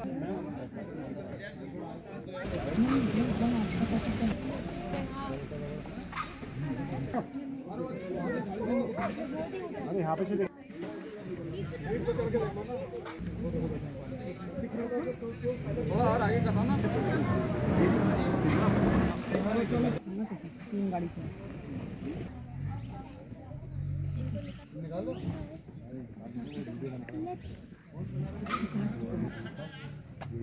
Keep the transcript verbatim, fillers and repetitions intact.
अरे यहाँ पे से देख थोड़ा और आगे करना ना। तीन गाड़ी से निकालो।